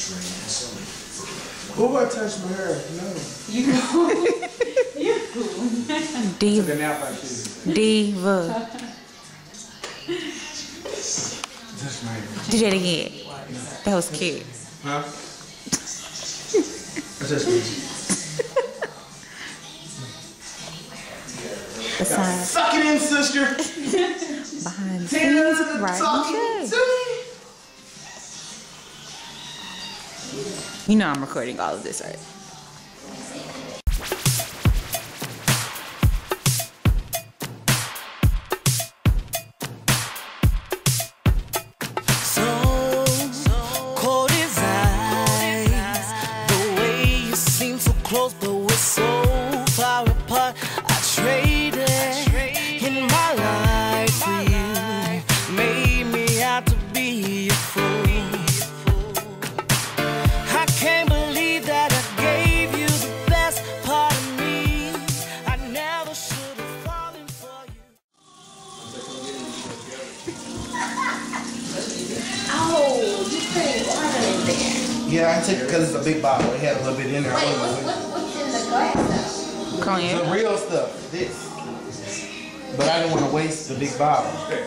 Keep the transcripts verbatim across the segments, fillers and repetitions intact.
Who would touch my hair? No. You You're cool. Diva. Diva. Touch my hair. Do that again. That was cute. Huh? Touch me. The sign. Suck it in, sister. Behind the scenes of RodneJay. You know I'm recording all of this, right? So cold as ice, the way you seem so close, but we're so far apart. I traded in my life for you, made me out to be a fool. I can't believe that I gave you the best part of me. I never should have fallen for you. Oh, you put water in there. Yeah, I took it because it's a big bottle. It had a little bit in there. Wait, what's, what's, what's in the glass though? Cognac. The real stuff, this. But I didn't want to waste the big bottle. Did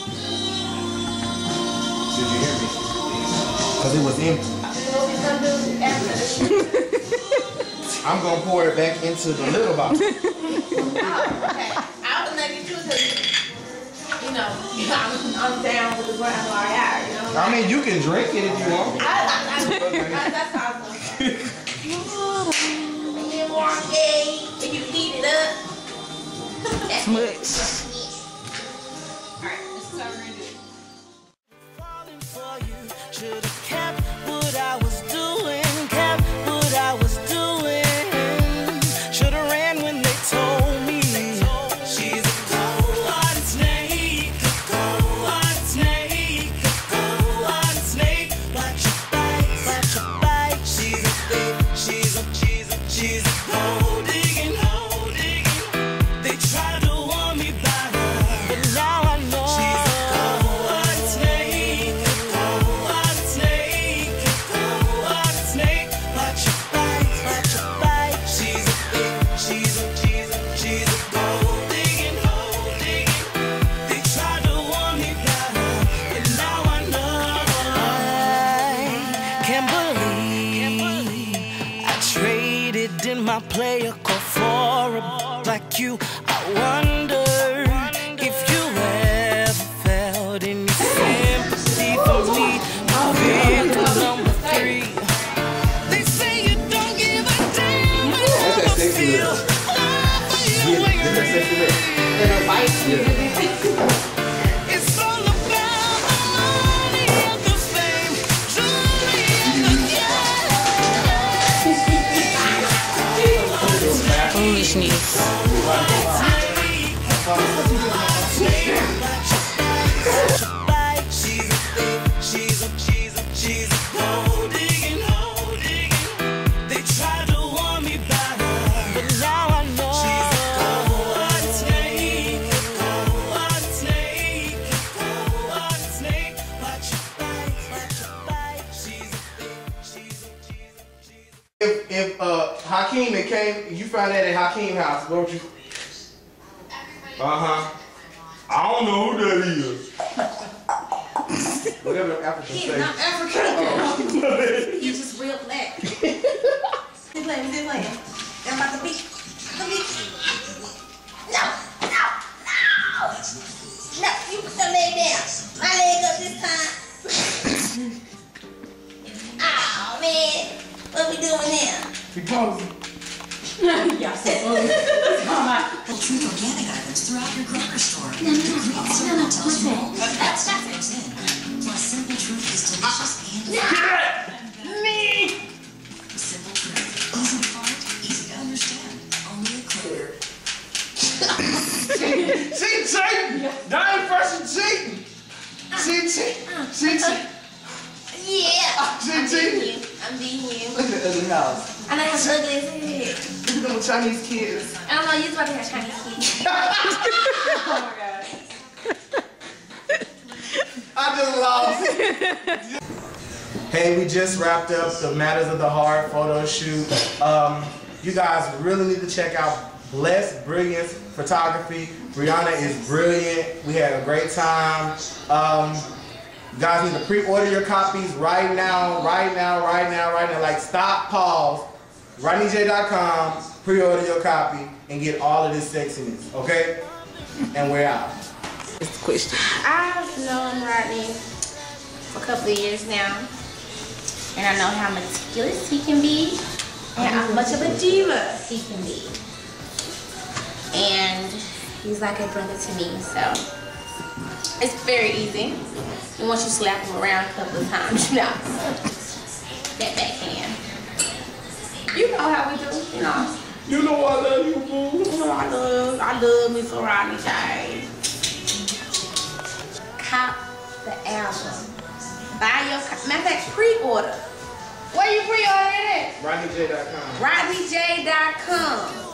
you hear me? Because it was empty. What we gonna do after the shoot? I'm going to pour it back into the little bottle. Oh, okay. I was making sure because, you know, I'm, I'm down with the Grand Royale, you know? I mean, you can drink it if you want. I, I, I, I, that's how I was going to say. And then warm day, and you heat it up. Much. Alright, this is how we're going to do it. Falling for you, should have kept what I was doing, kept what I was doing. Should have ran when they told me she's a cold-hearted snake, a cold-hearted snake, a cold-hearted snake. Watch your bite, watch your bite. She's a thief, she's a, she's a, she's a gold digging, gold digging. They try to warn me about her, but now I know she's a cold-hearted snake, a cold-hearted snake, a cold-hearted snake. Watch your bite, watch your bite. She's a thief, she's a, she's a, she's a gold digging, gold digging. They try to warn me about her, but now I know. I can't believe I traded in my player call for a like you. I wonder if you ever felt any sympathy for me. Victim number three. They say you don't give a damn, but I feel love for you when you're It's all about the money and the fame, truly and the Foolishness. She's a thief, she's a, she's a, she's a gold digging, gold digging. They try to warn me about her, but now I know she's a cold-hearted snake, a cold-hearted snake, a cold-hearted snake. Watch your bite, watch your bite. She's a thief, she's a, she's a, she's a. If, if uh, Hakeem had came, you found that at Hakeem's house, what would you? Uh-huh. I don't know who that is. Whatever African He's say. not African. He's just real black. He's playing, he's playing. They're about to beat. The beat. No, no, no. No, you put your leg down. My leg up this time. Oh, man. What we doing now? We posing. Yeah, so come on. Truth organic items throughout your grocery store. No, no, no, no, tells you all that stuff goes in. Plus, Simple Truth is delicious and Me! Simple Truth. Easy to find, easy to understand. Only a clear. She cheating! That ain't person cheating! She cheating! She cheating! Yeah. She I'm beating cheating! you. I'm beating you. Look at the ugly house. I know how ugly is it. Look at them Chinese kids. I don't know, you're about to have Chinese kids. Oh my god. I just lost. Hey, we just wrapped up the Matters of the Heart photo shoot. Um, you guys really need to check out Blessed Brilliance Photography. Brianna is brilliant. We had a great time. Um, you guys need to pre-order your copies right now, right now, right now, right now. Like, stop, pause. Rodne Jay dot com, pre-order your copy, and get all of this sexiness, okay? And we're out. It's the question. I've known Rodney for a couple of years now, and I know how meticulous he can be, and how much of a diva he can be. And he's like a brother to me, so it's very easy. And once you slap him around a couple of times, you know, that backhand. You know how we do, you know. You know I love you, boo. You know I love, I love me some RodneJay. Cop the album. Buy your, matter of fact, pre-order. Where you pre-ordering it? Rodne Jay dot com. Rodne Jay dot com.